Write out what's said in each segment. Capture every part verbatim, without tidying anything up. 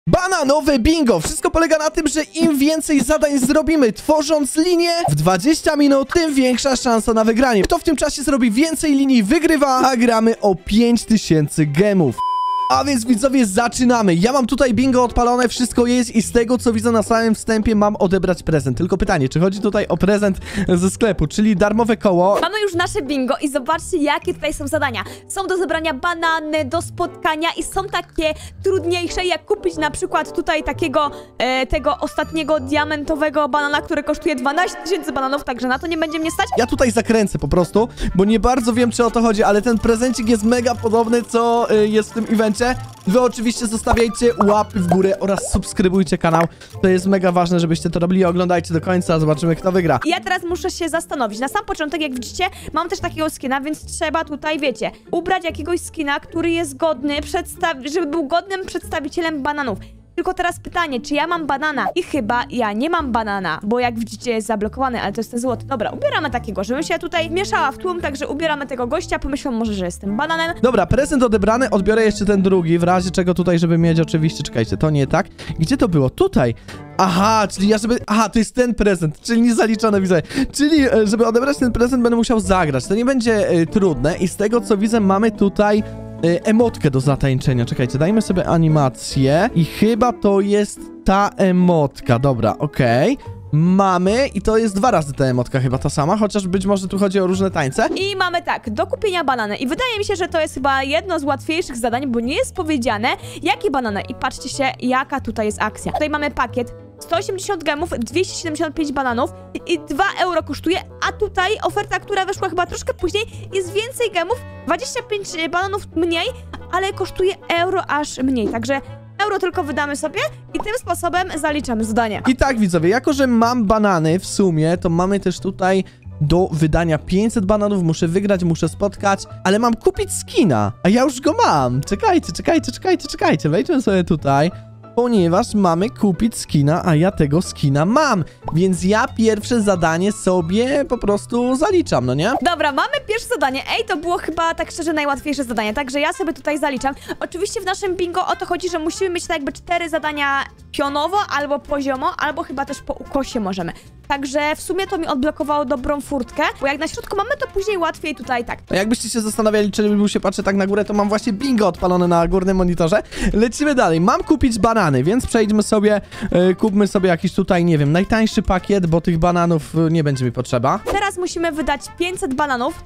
Bananowe bingo! Wszystko polega na tym, że im więcej zadań zrobimy, tworząc linię w dwadzieścia minut, tym większa szansa na wygranie. Kto w tym czasie zrobi więcej linii, wygrywa, a gramy o pięć tysięcy gemów. A więc widzowie, zaczynamy. Ja mam tutaj bingo odpalone, wszystko jest i z tego co widzę na samym wstępie mam odebrać prezent. Tylko pytanie, czy chodzi tutaj o prezent ze sklepu, czyli darmowe koło? Mamy już nasze bingo i zobaczcie, jakie tutaj są zadania. Są do zebrania banany, do spotkania i są takie trudniejsze, jak kupić na przykład tutaj takiego, e, tego ostatniego diamentowego banana, który kosztuje dwanaście tysięcy bananów, także na to nie będzie mnie stać. Ja tutaj zakręcę po prostu, bo nie bardzo wiem, czy o to chodzi, ale ten prezencik jest mega podobny, co y, jest w tym evencie. Wy oczywiście zostawiajcie łapy w górę oraz subskrybujcie kanał. To jest mega ważne, żebyście to robili. Oglądajcie do końca, zobaczymy, kto wygra. I ja teraz muszę się zastanowić. Na sam początek, jak widzicie, mam też takiego skina, więc trzeba tutaj, wiecie, ubrać jakiegoś skina, który jest godny, żeby był godnym przedstawicielem bananów. Tylko teraz pytanie, czy ja mam banana? I chyba ja nie mam banana, bo jak widzicie jest zablokowany, ale to jest ten złoty. Dobra, ubieramy takiego, żebym się tutaj mieszała w tłum, także ubieramy tego gościa, pomyślą może, że jestem bananem. Dobra, prezent odebrany, odbiorę jeszcze ten drugi, w razie czego tutaj, żeby mieć oczywiście, czekajcie, to nie tak. Gdzie to było? Tutaj. Aha, czyli ja żeby... Aha, to jest ten prezent, czyli niezaliczone, widzę. Czyli, żeby odebrać ten prezent, będę musiał zagrać. To nie będzie y, trudne i z tego, co widzę, mamy tutaj... emotkę do zatańczenia. Czekajcie, dajmy sobie animację i chyba to jest ta emotka. Dobra, okej. Okay. Mamy i to jest dwa razy ta emotka chyba ta sama, chociaż być może tu chodzi o różne tańce. I mamy tak, do kupienia banany i wydaje mi się, że to jest chyba jedno z łatwiejszych zadań, bo nie jest powiedziane, jakie banany. I patrzcie się, jaka tutaj jest akcja. Tutaj mamy pakiet sto osiemdziesiąt gemów, dwieście siedemdziesiąt pięć bananów i dwa euro kosztuje, a tutaj oferta, która wyszła chyba troszkę później, jest więcej gemów, dwadzieścia pięć bananów mniej, ale kosztuje euro aż mniej, także euro tylko wydamy sobie i tym sposobem zaliczamy zadanie. I tak widzowie, jako że mam banany w sumie, to mamy też tutaj do wydania pięćset bananów, muszę wygrać, muszę spotkać, ale mam kupić skina, a ja już go mam. Czekajcie, czekajcie, czekajcie, czekajcie, wejdźmy sobie tutaj. Ponieważ mamy kupić skina, a ja tego skina mam. Więc ja pierwsze zadanie sobie po prostu zaliczam, no nie? Dobra, mamy pierwsze zadanie. Ej, to było chyba tak szczerze najłatwiejsze zadanie, także ja sobie tutaj zaliczam. Oczywiście w naszym bingo o to chodzi, że musimy mieć tak jakby cztery zadania pionowo, albo poziomo, albo chyba też po ukosie możemy. Także w sumie to mi odblokowało dobrą furtkę, bo jak na środku mamy, to później łatwiej tutaj tak. No jakbyście się zastanawiali, czy się patrzę tak na górę, to mam właśnie bingo odpalone na górnym monitorze. Lecimy dalej. Mam kupić banany, więc przejdźmy sobie, yy, kupmy sobie jakiś tutaj, nie wiem, najtańszy pakiet, bo tych bananów yy, nie będzie mi potrzeba. Teraz musimy wydać pięćset bananów.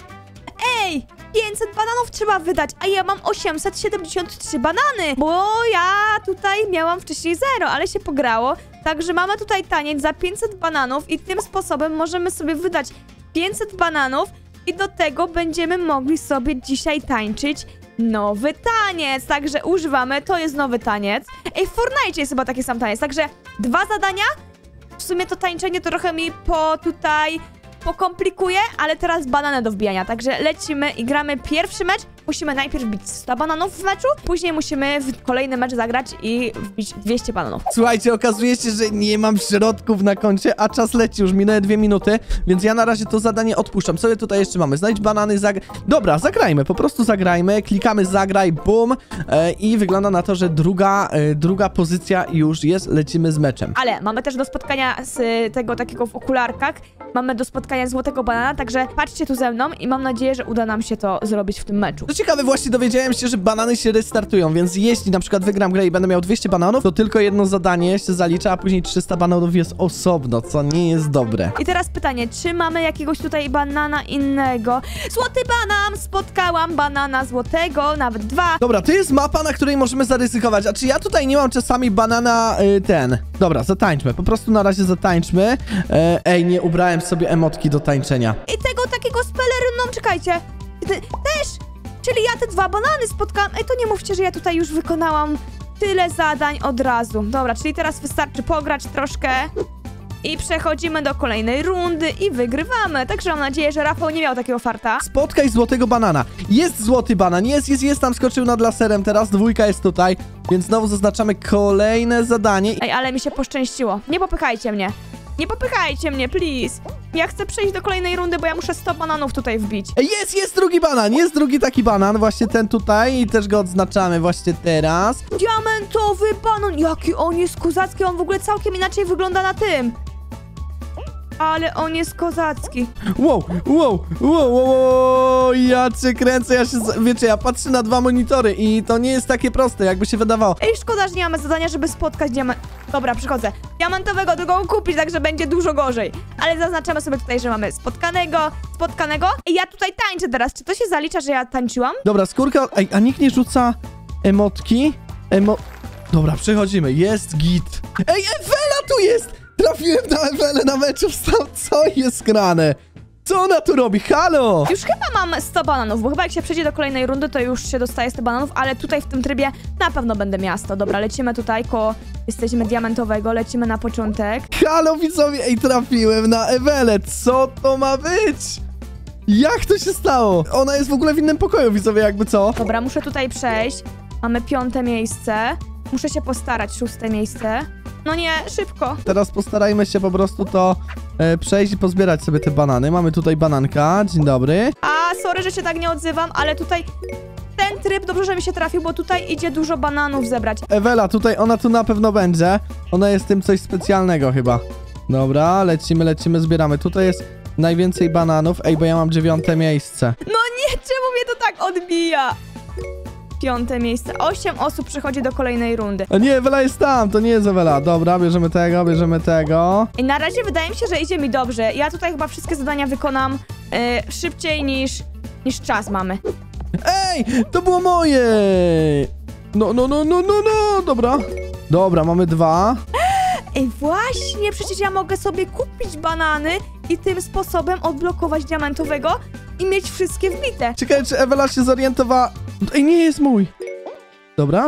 Ej, pięćset bananów trzeba wydać, a ja mam osiemset siedemdziesiąt trzy banany, bo ja tutaj miałam wcześniej zero, ale się pograło. Także mamy tutaj taniec za pięćset bananów i tym sposobem możemy sobie wydać pięćset bananów i do tego będziemy mogli sobie dzisiaj tańczyć nowy taniec. Także używamy, to jest nowy taniec. Ej, w Fortnite jest chyba taki sam taniec, także dwa zadania. W sumie to tańczenie to trochę mi po tutaj... pokomplikuje, ale teraz banany do wbijania, także lecimy i gramy pierwszy mecz. Musimy najpierw wbić sto bananów w meczu, później musimy w kolejny mecz zagrać i wbić dwieście bananów. Słuchajcie, okazuje się, że nie mam środków na koncie, a czas leci, już minęły dwie minuty, więc ja na razie to zadanie odpuszczam. Co tutaj jeszcze mamy? Znajdź banany, zagraj... Dobra, zagrajmy, po prostu zagrajmy, klikamy zagraj, bum e, i wygląda na to, że druga, e, druga pozycja już jest, lecimy z meczem. Ale mamy też do spotkania z tego takiego w okularkach, mamy do spotkania złotego banana, także patrzcie tu ze mną i mam nadzieję, że uda nam się to zrobić w tym meczu. Co ciekawe, właśnie dowiedziałem się, że banany się restartują, więc jeśli na przykład wygram grę i będę miał dwieście bananów, to tylko jedno zadanie się zalicza, a później trzysta bananów jest osobno, co nie jest dobre. I teraz pytanie, czy mamy jakiegoś tutaj banana innego? Złoty banan! Spotkałam banana złotego, nawet dwa. Dobra, to jest mapa, na której możemy zaryzykować, a czy ja tutaj nie mam czasami banana y, ten? Dobra, zatańczmy, po prostu na razie zatańczmy. E, ej, nie ubrałem sobie emotki do tańczenia. I tego takiego z peleryną, czekajcie. Ty, też! Czyli ja te dwa banany spotkałam. Ej, to nie mówcie, że ja tutaj już wykonałam tyle zadań od razu. Dobra, czyli teraz wystarczy pograć troszkę i przechodzimy do kolejnej rundy i wygrywamy. Także mam nadzieję, że Rafał nie miał takiego farta. Spotkaj złotego banana. Jest złoty banan, jest, jest, jest, tam skoczył nad laserem teraz, dwójka jest tutaj, więc znowu zaznaczamy kolejne zadanie. Ej, ale mi się poszczęściło. Nie popychajcie mnie. Nie popychajcie mnie, please. Ja chcę przejść do kolejnej rundy, bo ja muszę sto bananów tutaj wbić. Ej, jest, jest drugi banan, jest drugi taki banan, właśnie ten tutaj i też go odznaczamy właśnie teraz. Diamentowy banan! Jaki on jest kozacki, on w ogóle całkiem inaczej wygląda na tym. Ale on jest kozacki. Wow, wow, wow, wow, wow, ja cię kręcę, ja się, z- wiecie, ja patrzę na dwa monitory i to nie jest takie proste, jakby się wydawało. Ej, szkoda, że nie mamy zadania, żeby spotkać diament... Dobra, przychodzę. Diamentowego, tylko go kupić, także będzie dużo gorzej. Ale zaznaczamy sobie tutaj, że mamy spotkanego, spotkanego. Ej, ja tutaj tańczę teraz. Czy to się zalicza, że ja tańczyłam? Dobra, skórka, ej, a nikt nie rzuca emotki? Emo... Dobra, przechodzimy, jest git. Ej, Ewela tu jest! Trafiłem na Ewelę na meczu wstał, co jest grane? Co ona tu robi? Halo! Już chyba mam sto bananów, bo chyba jak się przejdzie do kolejnej rundy, to już się dostaje sto bananów, ale tutaj w tym trybie na pewno będę miała sto. Dobra, lecimy tutaj, koło jesteśmy diamentowego, lecimy na początek. Halo widzowie, ej, trafiłem na Ewelę, co to ma być? Jak to się stało? Ona jest w ogóle w innym pokoju, widzowie, jakby co? Dobra, muszę tutaj przejść. Mamy piąte miejsce. Muszę się postarać, szóste miejsce. No nie, szybko. Teraz postarajmy się po prostu to e, przejść i pozbierać sobie te banany. Mamy tutaj bananka, dzień dobry. A, sorry, że się tak nie odzywam, ale tutaj ten tryb dobrze, że mi się trafił, bo tutaj idzie dużo bananów zebrać. Ewela, tutaj ona tu na pewno będzie. Ona jest tym coś specjalnego chyba. Dobra, lecimy, lecimy, zbieramy. Tutaj jest najwięcej bananów. Ej, bo ja mam dziewiąte miejsce. No nie, czemu mnie to tak odbija? Piąte miejsce. Osiem osób przychodzi do kolejnej rundy. A nie, Ewela jest tam, to nie jest Ewela. Dobra, bierzemy tego, bierzemy tego. I na razie wydaje mi się, że idzie mi dobrze. Ja tutaj chyba wszystkie zadania wykonam e, szybciej niż, niż czas mamy. Ej, to było moje! No, no, no, no, no, no, dobra. Dobra, mamy dwa. Ej, właśnie, przecież ja mogę sobie kupić banany i tym sposobem odblokować diamentowego i mieć wszystkie wbite. Ciekawe, czy Ewela się zorientowała. Ej, nie jest mój. Dobra.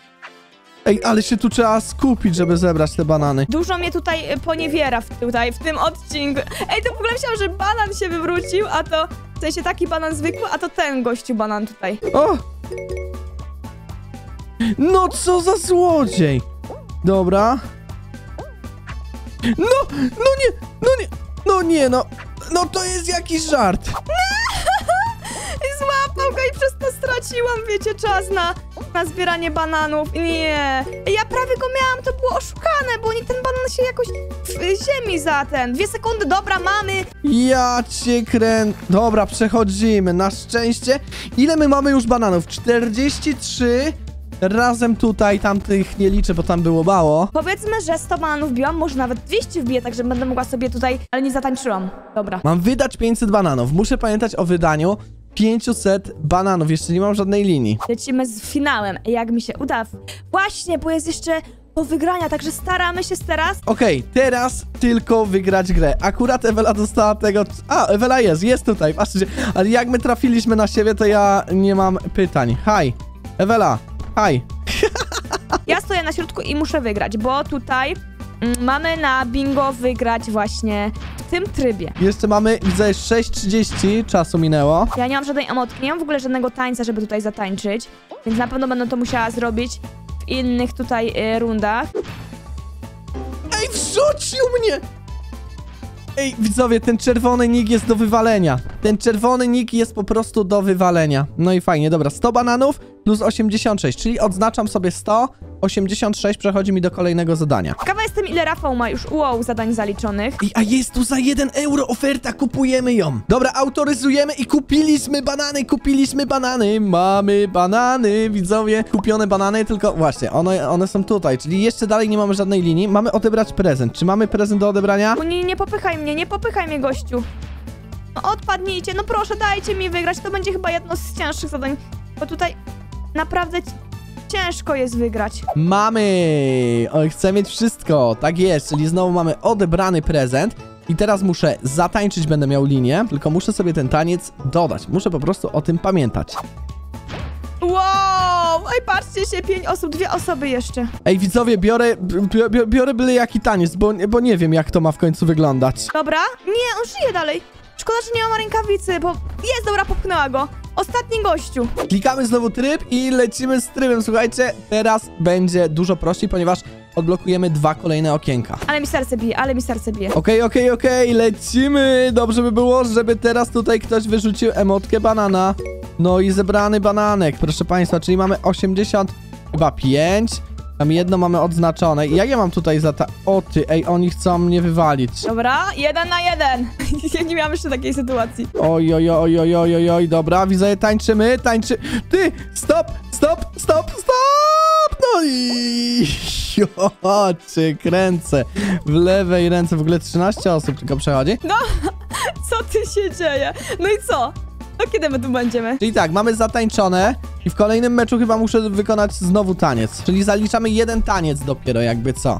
Ej, ale się tu trzeba skupić, żeby zebrać te banany. Dużo mnie tutaj e, poniewiera w, tutaj, w tym odcinku. Ej, to w ogóle myślałam, że banan się wywrócił, a to w sensie taki banan zwykły, a to ten gościu banan tutaj. O! No co za złodziej! Dobra. No, no nie, no nie, no nie, no. No to jest jakiś żart. I złapał go i przez to straciłam, wiecie, czas na, na zbieranie bananów. Nie. Ja prawie go miałam, to było oszukane, bo nie ten banan się jakoś w ziemi za ten. Dwie sekundy, dobra, mamy. Ja cię krę... Dobra, przechodzimy. Na szczęście. Ile my mamy już bananów? czterdzieści trzy. Razem tutaj, tamtych nie liczę, bo tam było mało. Powiedzmy, że sto bananów biłam, może nawet dwieście wbiję, także będę mogła sobie tutaj... Ale nie zatańczyłam. Dobra. Mam wydać pięćset bananów. Muszę pamiętać o wydaniu pięciuset bananów. Jeszcze nie mam żadnej linii. Lecimy z finałem, jak mi się uda. Właśnie, bo jest jeszcze do wygrania, także staramy się teraz. Okej, teraz tylko wygrać grę. Akurat Ewela dostała tego... A, Ewela jest, jest tutaj, patrzcie. Ale jak my trafiliśmy na siebie, to ja nie mam pytań. Hi, Ewela, hi. Ja stoję na środku i muszę wygrać, bo tutaj mm, mamy na bingo wygrać właśnie w tym trybie. Jeszcze mamy, widzę, sześć trzydzieści czasu minęło. Ja nie mam żadnej emotki, nie mam w ogóle żadnego tańca, żeby tutaj zatańczyć, więc na pewno będę to musiała zrobić w innych tutaj y, rundach. Ej, wrzucił mnie! Ej, widzowie, ten czerwony nick jest do wywalenia. Ten czerwony nick jest po prostu do wywalenia. No i fajnie, dobra, sto bananów plus osiemdziesiąt sześć, czyli odznaczam sobie sto, osiemdziesiąt sześć przechodzi mi do kolejnego zadania. Ciekawa jestem, ile Rafał ma już wow zadań zaliczonych. Ej, a jest tu za jeden euro oferta, kupujemy ją. Dobra, autoryzujemy i kupiliśmy banany, kupiliśmy banany. Mamy banany, widzowie. Kupione banany, tylko właśnie, one, one są tutaj, czyli jeszcze dalej nie mamy żadnej linii. Mamy odebrać prezent. Czy mamy prezent do odebrania? O nie, nie popychaj mnie, nie popychaj mnie, gościu. No odpadnijcie, no proszę, dajcie mi wygrać, to będzie chyba jedno z cięższych zadań, bo tutaj naprawdę ciężko jest wygrać. Mamy! O, chcę mieć wszystko. Tak jest, czyli znowu mamy odebrany prezent. I teraz muszę zatańczyć, będę miał linię, tylko muszę sobie ten taniec dodać. Muszę po prostu o tym pamiętać. Wow! Ej, patrzcie się, pięć osób, dwie osoby jeszcze. Ej, widzowie, biorę, bi- bi- biorę byle jaki taniec, bo, bo nie wiem, jak to ma w końcu wyglądać. Dobra? Nie, on żyje dalej. Szkoda, że nie ma rękawicy, bo jest, dobra, popchnęła go. Ostatni gościu. Klikamy znowu tryb i lecimy z trybem. Słuchajcie, teraz będzie dużo prościej, ponieważ odblokujemy dwa kolejne okienka. Ale mi serce bije, ale mi serce bije. Okej, okej, okej, lecimy. Dobrze by było, żeby teraz tutaj ktoś wyrzucił emotkę banana. No i zebrany bananek, proszę państwa, czyli mamy osiemdziesiąt, chyba pięć. Tam jedno mamy odznaczone. I jak ja mam tutaj za ta... O ty, ej, oni chcą mnie wywalić. Dobra, jeden na jeden. Ja nie miałam jeszcze takiej sytuacji. Oj, oj, oj, oj, oj, oj, oj, dobra, widzę, tańczymy, tańczy... Ty, stop, stop, stop, stop! No i... Jo, cię kręcę. W lewej ręce w ogóle trzynaście osób tylko przechodzi. No, co ty się dzieje? No i co? No kiedy my tu będziemy? Czyli tak, mamy zatańczone i w kolejnym meczu chyba muszę wykonać znowu taniec. Czyli zaliczamy jeden taniec dopiero, jakby co.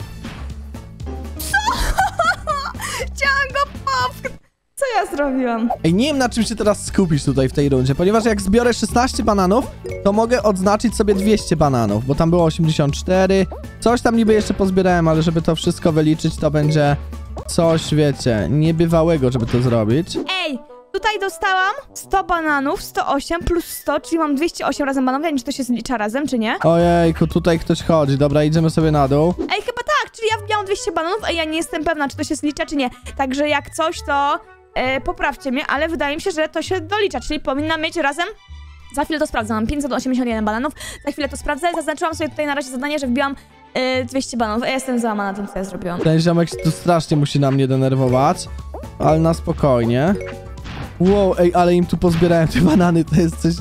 Chciałam go popchnąć. Co ja zrobiłam? Ej, nie wiem na czym się teraz skupić tutaj w tej rundzie, ponieważ jak zbiorę szesnaście bananów, to mogę odznaczyć sobie dwieście bananów, bo tam było osiemdziesiąt cztery. Coś tam niby jeszcze pozbierałem, ale żeby to wszystko wyliczyć, to będzie coś, wiecie, niebywałego, żeby to zrobić. Ej, tutaj dostałam sto bananów, sto osiem plus sto, czyli mam dwieście osiem razem bananów. Nie wiem, czy to się zlicza razem, czy nie? Ojejku, tutaj ktoś chodzi. Dobra, idziemy sobie na dół. Ej, chyba tak, czyli ja wbijałam dwieście bananów, a ja nie jestem pewna, czy to się zlicza, czy nie. Także jak coś, to e, poprawcie mnie, ale wydaje mi się, że to się dolicza, czyli powinna mieć razem... Za chwilę to sprawdzę, mam pięćset osiemdziesiąt jeden bananów, za chwilę to sprawdzę. Zaznaczyłam sobie tutaj na razie zadanie, że wbiłam e, dwieście bananów. Ja jestem załamana tym, co ja zrobiłam. Ten ziomek się tu strasznie musi na mnie denerwować, ale na spokojnie. Wow, ej, ale im tu pozbierałem te banany, to jest coś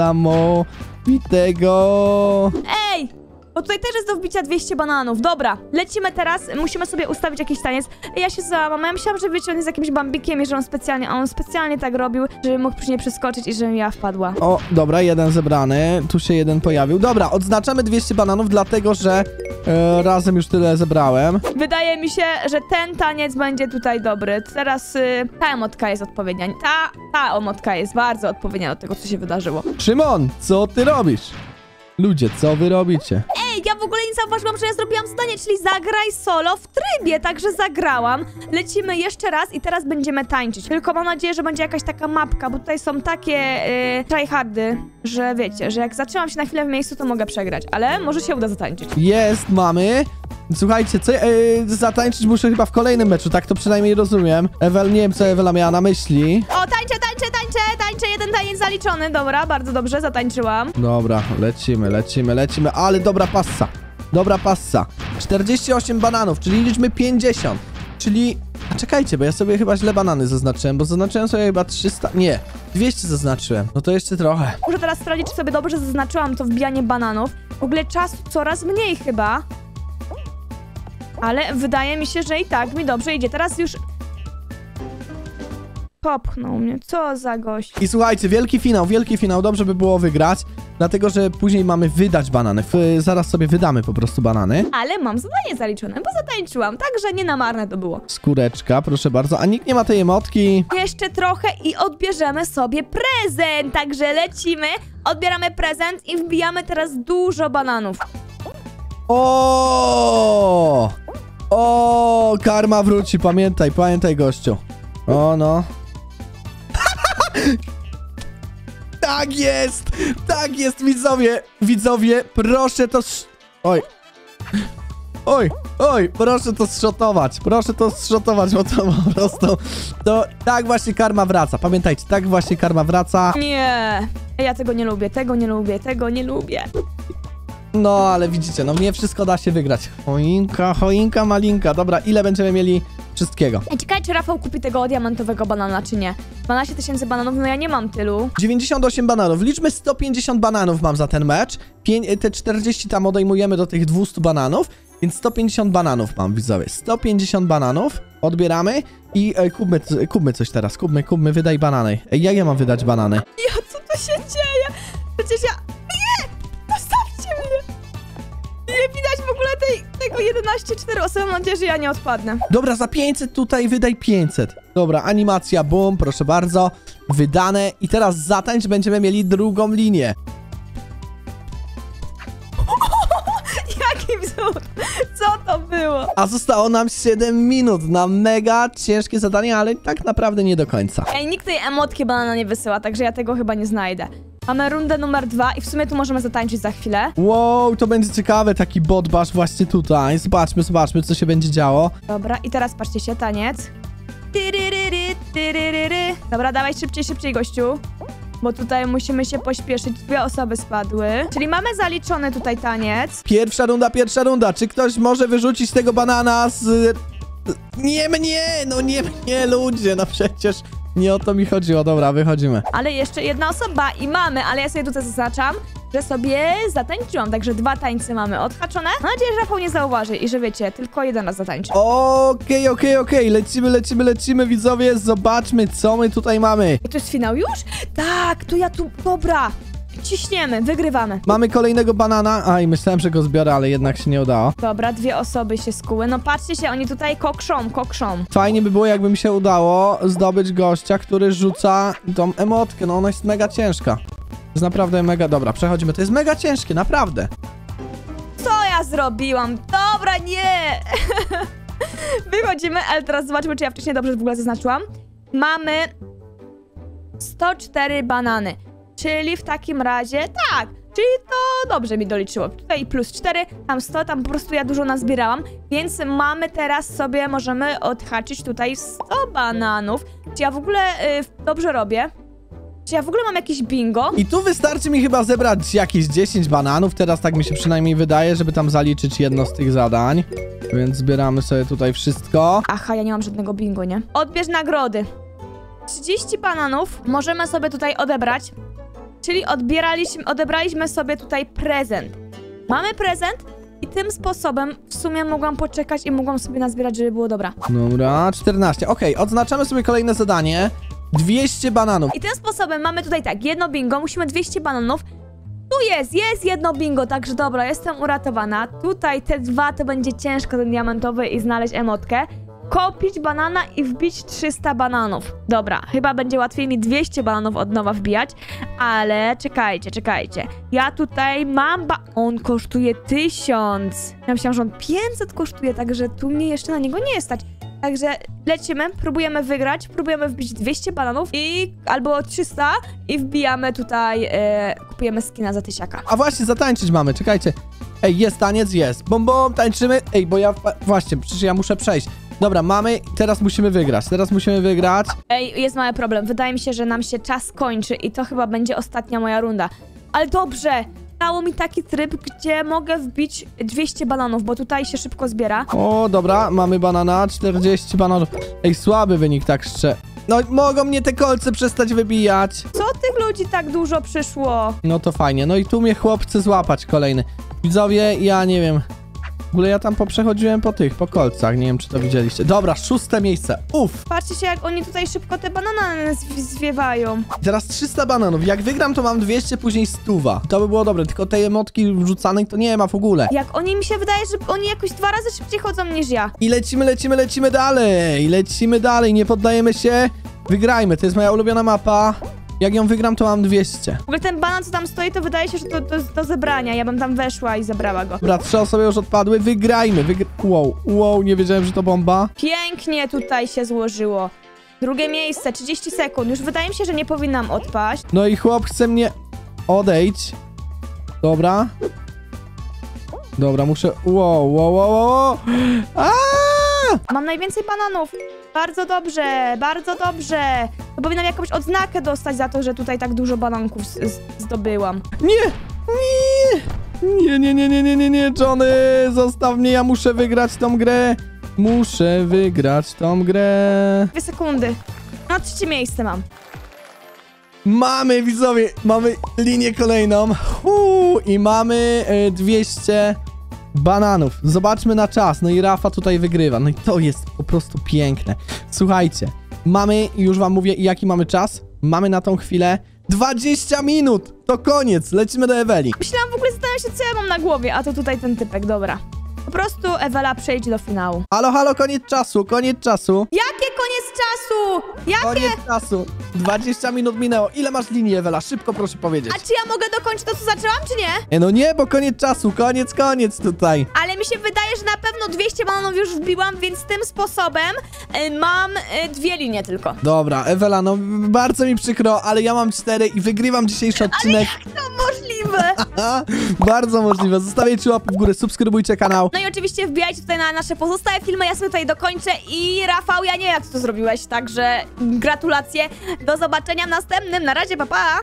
niesamowitego. Ej! Bo tutaj też jest do wbicia dwieście bananów. Dobra, lecimy teraz. Musimy sobie ustawić jakiś taniec. Ej, ja się załamam. Ja myślałam, że wiecie, on jest jakimś bambikiem i że on specjalnie, a on specjalnie tak robił, żeby mógł później przeskoczyć i żebym ja wpadła. O, dobra, jeden zebrany. Tu się jeden pojawił. Dobra, odznaczamy dwieście bananów, dlatego że e, razem już tyle zebrałem. Wydaje mi się, że ten taniec będzie tutaj dobry. Teraz y, ta emotka jest odpowiednia. Ta, ta emotka jest bardzo odpowiednia do tego, co się wydarzyło. Szymon, co ty robisz? Ludzie, co wy robicie? Ej, ja w ogóle nie zauważyłam, że ja zrobiłam zadanie, czyli zagraj solo w trybie, także zagrałam. Lecimy jeszcze raz i teraz będziemy tańczyć. Tylko mam nadzieję, że będzie jakaś taka mapka, bo tutaj są takie yy, tryhardy, że wiecie, że jak zatrzymam się na chwilę w miejscu, to mogę przegrać, ale może się uda zatańczyć. Jest, mamy. Słuchajcie, co, yy, zatańczyć muszę chyba w kolejnym meczu, tak to przynajmniej rozumiem. Ewel, nie wiem, co Ewela miała na myśli. O, tańczę, tańczę, tańczę, tańczę, jeden taniec zaliczony, dobra, bardzo dobrze, zatańczyłam. Dobra, lecimy, lecimy, lecimy, ale dobra passa. Dobra passa. czterdzieści osiem bananów, czyli liczmy pięćdziesiąt. Czyli... A czekajcie, bo ja sobie chyba źle banany zaznaczyłem, bo zaznaczyłem sobie chyba trzysta... Nie, dwieście zaznaczyłem. No to jeszcze trochę. Muszę teraz sprawdzić, czy sobie dobrze zaznaczyłam to wbijanie bananów. W ogóle czasu coraz mniej chyba. Ale wydaje mi się, że i tak mi dobrze idzie. Teraz już... Popchnął mnie, co za gość. I słuchajcie, wielki finał, wielki finał, dobrze by było wygrać, dlatego, że później mamy wydać banany. F zaraz sobie wydamy po prostu banany. Ale mam zadanie zaliczone, bo zatańczyłam, także nie na marne to było. Skóreczka, proszę bardzo, a nikt nie ma tej emotki. Jeszcze trochę i odbierzemy sobie prezent, także lecimy, odbieramy prezent i wbijamy teraz dużo bananów. O! O! Karma wróci, pamiętaj, pamiętaj, gościu. O, no. Tak jest! Tak jest, widzowie! Widzowie, proszę to... sz- Oj. Oj, oj, proszę to zszotować. Proszę to zszotować, bo to po prostu... To tak właśnie karma wraca. Pamiętajcie, tak właśnie karma wraca. Nie, ja tego nie lubię, tego nie lubię, tego nie lubię. No, ale widzicie, no nie wszystko da się wygrać. Choinka, choinka, malinka. Dobra, ile będziemy mieli wszystkiego? Ej, ciekawe, czy Rafał kupi tego diamentowego banana, czy nie? dwanaście tysięcy bananów, no ja nie mam tylu. dziewięćdziesiąt osiem bananów. Liczmy sto pięćdziesiąt bananów mam za ten mecz. Pię te czterdzieści tam odejmujemy do tych dwiestu bananów, więc sto pięćdziesiąt bananów mam, widzowie. sto pięćdziesiąt bananów odbieramy i e, kupmy, kupmy coś teraz. Kupmy, kupmy, wydaj banany. Ej, jak ja mam wydać banany? Ja, co tu się dzieje? Przecież ja... Nie! Zostawcie mnie! Nie widać w ogóle tej, tego jedenaście cztery osoby. Mam nadzieję, że ja nie odpadnę. Dobra, za pięćset tutaj wydaj pięćset. Dobra, animacja, boom, proszę bardzo. Wydane. I teraz zatańcz, będziemy mieli drugą linię. Jaki wzór? Co to było? A zostało nam siedem minut na mega ciężkie zadanie, ale tak naprawdę nie do końca. Ej, nikt tej emotki banana nie wysyła, także ja tego chyba nie znajdę. Mamy rundę numer dwa i w sumie tu możemy zatańczyć za chwilę. Wow, to będzie ciekawe, taki bot bash właśnie tutaj. Zobaczmy, zobaczmy, co się będzie działo. Dobra, i teraz patrzcie się, taniec. Tyryryry, tyryryry. Dobra, dawaj szybciej, szybciej, gościu. Bo tutaj musimy się pośpieszyć. Dwie osoby spadły. Czyli mamy zaliczony tutaj taniec. Pierwsza runda, pierwsza runda. Czy ktoś może wyrzucić tego banana z... Nie mnie, no nie mnie, ludzie, no przecież nie o to mi chodziło. Dobra, wychodzimy. Ale jeszcze jedna osoba i mamy, ale ja sobie tutaj zaznaczam, że sobie zatańczyłam. Także dwa tańce mamy odhaczone. Mam nadzieję, że Rafał nie zauważy i że wiecie, tylko jeden raz zatańczy. Okej, okej, okej, lecimy, lecimy, lecimy, widzowie, zobaczmy, co my tutaj mamy. I to jest finał już? Tak, to ja tu, dobra. Ciśniemy, wygrywamy. Mamy kolejnego banana, a i myślałem, że go zbiorę, ale jednak się nie udało. Dobra, dwie osoby się skuły. No patrzcie się, oni tutaj kokszą, kokszą. Fajnie by było, jakby mi się udało zdobyć gościa, który rzuca tą emotkę, no ona jest mega ciężka. To jest naprawdę mega, dobra, przechodzimy, to jest mega ciężkie, naprawdę. Co ja zrobiłam? Dobra, nie! Wychodzimy, ale teraz zobaczmy, czy ja wcześniej dobrze w ogóle zaznaczyłam. Mamy sto cztery banany. Czyli w takim razie, tak, czyli to dobrze mi doliczyło. Tutaj plus cztery, tam sto, tam po prostu ja dużo nazbierałam, więc mamy teraz sobie, możemy odhaczyć tutaj sto bananów. Czy ja w ogóle y, dobrze robię? Czy ja w ogóle mam jakieś bingo? I tu wystarczy mi chyba zebrać jakieś dziesięć bananów, teraz tak mi się przynajmniej wydaje, żeby tam zaliczyć jedno z tych zadań. Więc zbieramy sobie tutaj wszystko. Aha, ja nie mam żadnego bingo, nie? Odbierz nagrody. trzydzieści bananów możemy sobie tutaj odebrać. Czyli odbieraliśmy, odebraliśmy sobie tutaj prezent. Mamy prezent i tym sposobem w sumie mogłam poczekać i mogłam sobie nazbierać, żeby było dobra. Dobra, czternaście, okej, odznaczamy sobie kolejne zadanie. dwieście bananów. I tym sposobem mamy tutaj tak, jedno bingo, musimy dwieście bananów. Tu jest, jest jedno bingo, także dobra, jestem uratowana. Tutaj te dwa to będzie ciężko, ten diamentowy i znaleźć emotkę. Kopić banana i wbić trzysta bananów. Dobra, chyba będzie łatwiej mi dwieście bananów od nowa wbijać, ale czekajcie, czekajcie. Ja tutaj mam ba... On kosztuje tysiąc. Ja myślałam, że on pięćset kosztuje, także tu mnie jeszcze na niego nie stać. Także lecimy, próbujemy wygrać, próbujemy wbić dwieście bananów i albo trzysta i wbijamy tutaj, e, kupujemy skina za tysiaka. A właśnie, zatańczyć mamy, czekajcie. Ej, jest taniec, jest. Bom, bom, tańczymy. Ej, bo ja... Właśnie, przecież ja muszę przejść. Dobra, mamy, teraz musimy wygrać, teraz musimy wygrać. Ej, jest mały problem, wydaje mi się, że nam się czas kończy i to chyba będzie ostatnia moja runda. Ale dobrze, dało mi taki tryb, gdzie mogę wbić dwieście bananów, bo tutaj się szybko zbiera. O, dobra, mamy banana, czterdzieści bananów. Ej, słaby wynik, tak szczerze. No, mogą mnie te kolce przestać wybijać. Co tych ludzi tak dużo przyszło? No to fajnie, no i tu mnie chłop chce złapać kolejny. Widzowie, ja nie wiem. W ogóle ja tam poprzechodziłem po tych, po kolcach, nie wiem czy to widzieliście. Dobra, szóste miejsce, uff. Patrzcie się, jak oni tutaj szybko te banany zw zwiewają. Teraz trzysta bananów, jak wygram to mam dwieście, później stuwa. To by było dobre, tylko tej emotki wrzucanej to nie ma w ogóle. Jak oni, mi się wydaje, że oni jakoś dwa razy szybciej chodzą niż ja. I lecimy, lecimy, lecimy dalej, lecimy dalej, nie poddajemy się. Wygrajmy, to jest moja ulubiona mapa. Jak ją wygram, to mam dwieście. W ogóle ten banan, co tam stoi, to wydaje się, że to, to jest do zebrania. Ja bym tam weszła i zebrała go. Dobra, trzy osoby już odpadły, wygrajmy. Wygr wow, wow, nie wiedziałem, że to bomba. Pięknie tutaj się złożyło. Drugie miejsce, trzydzieści sekund. Już wydaje mi się, że nie powinnam odpaść. No i chłop chce mnie... Odejdź. Dobra. Dobra, muszę... Wow, wow, wow, wow. Aaaa! Mam najwięcej bananów. Bardzo dobrze, bardzo dobrze. To powinnam jakąś odznakę dostać za to, że tutaj tak dużo bananków zdobyłam. Nie! Nie! Nie, nie, nie, nie, nie, nie, nie, Johnny! Zostaw mnie, ja muszę wygrać tą grę. Muszę wygrać tą grę. Dwie sekundy. No, trzecie miejsce mam. Mamy, widzowie, mamy linię kolejną. Uu, I mamy y, dwieście bananów. Zobaczmy na czas. No i Rafa tutaj wygrywa. No i to jest po prostu piękne. Słuchajcie, mamy, już wam mówię, jaki mamy czas. Mamy na tą chwilę dwadzieścia minut. To koniec. Lecimy do Eweli. Myślałam w ogóle, zastanawiam się, co ja mam na głowie, a to tutaj ten typek, dobra. Po prostu Ewela przejdzie do finału. Halo, halo, koniec czasu, koniec czasu. Jakie koniec czasu? Jakie? Koniec czasu. dwadzieścia minut minęło. Ile masz linii, Ewela? Szybko proszę powiedzieć. A czy ja mogę dokończyć to, co zaczęłam, czy nie? E, no nie, bo koniec czasu. Koniec, koniec tutaj. Ale mi mi się wydaje, że na pewno dwieście bananów już wbiłam, więc tym sposobem y, mam y, dwie linie tylko. Dobra, Ewela, no bardzo mi przykro, ale ja mam cztery i wygrywam dzisiejszy odcinek. To możliwe! Bardzo możliwe. Zostawiajcie łapy w górę, subskrybujcie kanał. No i oczywiście wbijajcie tutaj na nasze pozostałe filmy, ja sobie tutaj dokończę i Rafał, ja nie wiem jak ty to zrobiłeś, także gratulacje, do zobaczenia w następnym, na razie, pa pa!